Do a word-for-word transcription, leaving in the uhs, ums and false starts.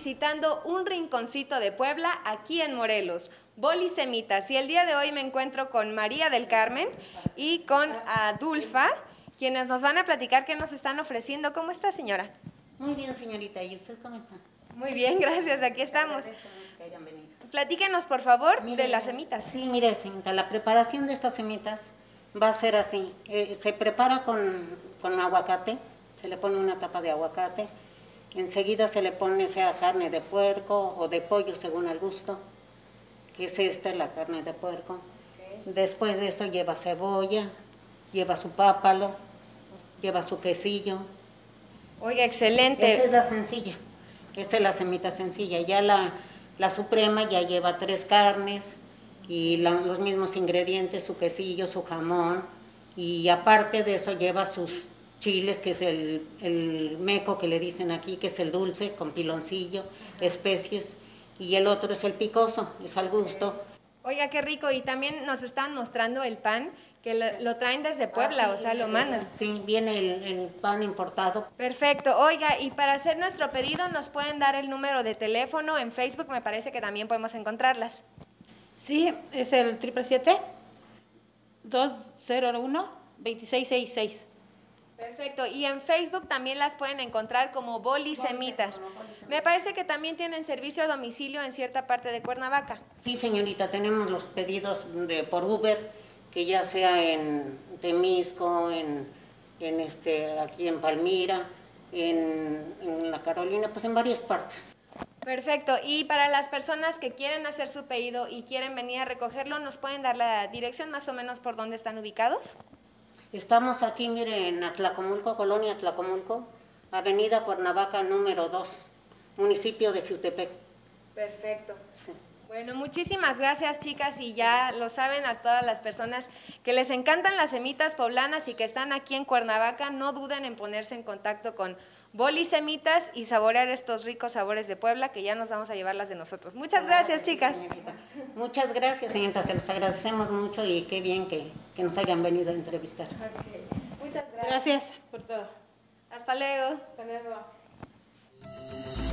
visitando un rinconcito de Puebla aquí en Morelos, Boli Semitas, y el día de hoy me encuentro con María del Carmen y con Adulfa, quienes nos van a platicar qué nos están ofreciendo. ¿Cómo está, señora? Muy bien, señorita. ¿Y usted cómo está? Muy bien, gracias, aquí estamos. Agradezco mucho que hayan venido. Platíquenos, por favor, Mire, de las semitas. Sí, mire, señorita, la preparación de estas semitas va a ser así. Eh, se prepara con, con aguacate, se le pone una tapa de aguacate, enseguida se le pone sea carne de puerco o de pollo según el gusto, que es esta, la carne de puerco. Okay. Después de eso lleva cebolla, lleva su pápalo, lleva su quesillo. Oiga, excelente. Esa es la sencilla, esa es la semita sencilla. Ya la, la suprema ya lleva tres carnes y la, los mismos ingredientes, su quesillo, su jamón, y aparte de eso lleva sus chiles, que es el, el meco que le dicen aquí, que es el dulce con piloncillo, especies, y el otro es el picoso, es al gusto. Oiga, qué rico, y también nos están mostrando el pan, que lo, lo traen desde Puebla, ah, sí, o sea, lo mandan. Sí, viene el, el pan importado. Perfecto. Oiga, y para hacer nuestro pedido, ¿nos pueden dar el número de teléfono? En Facebook me parece que también podemos encontrarlas. Sí, es el siete siete siete, dos cero uno, dos seis seis seis. Perfecto, y en Facebook también las pueden encontrar como Boli Semitas. Me parece que también tienen servicio a domicilio en cierta parte de Cuernavaca. Sí, señorita, tenemos los pedidos de por Uber, que ya sea en Temisco, en, en este, aquí en Palmira, en, en la Carolina, pues en varias partes. Perfecto, y para las personas que quieren hacer su pedido y quieren venir a recogerlo, ¿nos pueden dar la dirección más o menos por dónde están ubicados? Estamos aquí, mire, en Atlacomulco, Colonia Atlacomulco, Avenida Cuernavaca número dos, municipio de Jiutepec. Perfecto. Sí. Bueno, muchísimas gracias, chicas, y ya lo saben a todas las personas que les encantan las semitas poblanas y que están aquí en Cuernavaca, no duden en ponerse en contacto con Boli Semitas y saborear estos ricos sabores de Puebla, que ya nos vamos a llevar las de nosotros. Muchas gracias, chicas. Muchas gracias, señorita, se los agradecemos mucho y qué bien que, que nos hayan venido a entrevistar. Okay. Muchas gracias. Gracias por todo. Hasta luego. Hasta luego.